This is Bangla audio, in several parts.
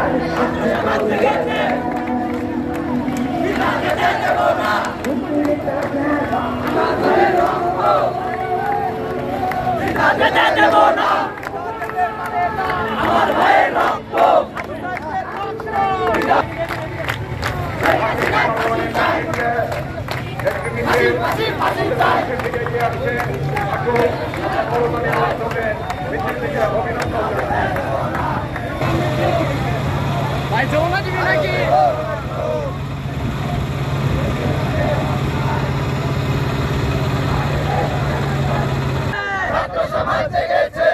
আমার ভাইয়ের রক্ত ভাই যমুনা দিবি নাকি সমাজ জেগেছে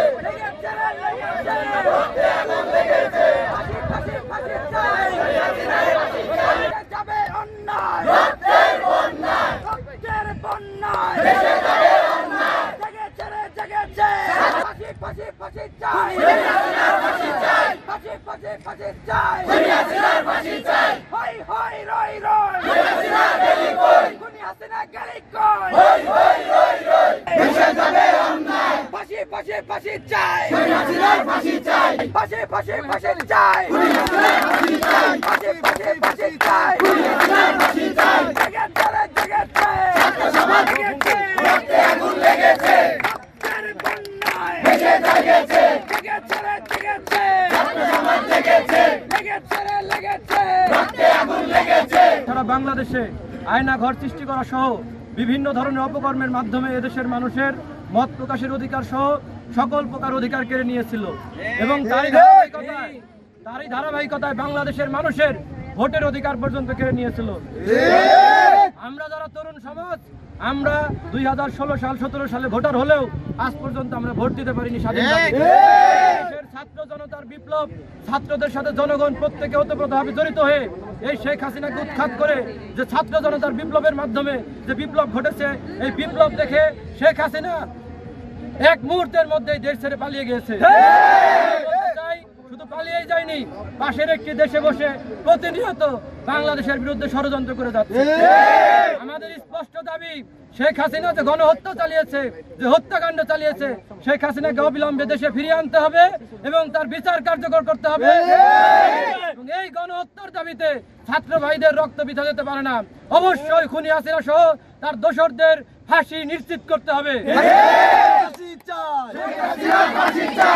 যাবে অন্যায় রক্তের বন্যায় জেগেছে রে জেগেছে ফাঁসি ফাঁসি ফাঁসি চাই ফাঁসি ফাঁসি ফাঁসি চাই ফাঁসি চাই হই হই রই রই খুনি হাসিনা গেলি কই দেশে যাবে অন্যায় ফাঁসি ফাঁসি ফাঁসি চাই ফাঁসি চাই ফাঁসি ফাঁসি ফাঁসি চাই ফাঁসি ফাঁসি ফাঁসি চাই ফাঁসি চাই জেগেছে রে জেগেছে সমাজ জেগেছে রক্তে আগুন লেগেছে রক্তের বন্যায় ভেসে জেগেছে জেগেছে রে জেগেছে সমাজ জেগেছে লেগেছে রে লেগেছে রক্তে আগুন লেগেছে। সারা বাংলাদেশে আয়না ঘর সৃষ্টি করা সহ বিভিন্ন ধরনের অপকর্মের মাধ্যমে এদেশের মানুষের মত প্রকাশের অধিকার সহ সকল প্রকার অধিকার কেড়ে নিয়েছিল এবং তারই ধারাবাহিকতায় বাংলাদেশের মানুষের ভোটের অধিকার পর্যন্ত কেড়ে নিয়েছিল। আমরা যারা তরুণ সমাজ আমরা 2016 সাল 17 সালে ভোটার হলেও আজ পর্যন্ত আমরা ভোট দিতে পারিনি স্বাধীনভাবে। দেশের ছাত্র জনতার বিপ্লব, ছাত্রদের সাথে জনগণ প্রত্যেকে ওতপ্রোতভাবে জড়িত হয়ে এই শেখ হাসিনাকে উৎখাত করে যে ছাত্র জনতার বিপ্লবের মাধ্যমে যে বিপ্লব ঘটেছে, এই বিপ্লব দেখে শেখ হাসিনা এক মুহূর্তের মধ্যেই দেশ ছেড়ে পালিয়ে গিয়েছে। শুধু পালিয়েই যায়নি, পাশের একটি দেশে বসে প্রতিনিয়ত বাংলাদেশের বিরুদ্ধে ষড়যন্ত্র করে যাচ্ছে। আমাদের স্পষ্ট দাবি, শেখ হাসিনা যে গণহত্যা চালিয়েছে, যে হত্যাকাণ্ড চালিয়েছে, শেখ হাসিনাকে অবিলম্বে দেশে ফিরিয়ে আনতে হবে এবং তার বিচার কার্যকর করতে হবে। এবং এই গণহত্যার দাবিতে ছাত্র ভাইদের রক্ত বৃথা যেতে পারে না। অবশ্যই খুনি হাসিনা সহ তার দোসরদের ফাঁসি নিশ্চিত করতে হবে।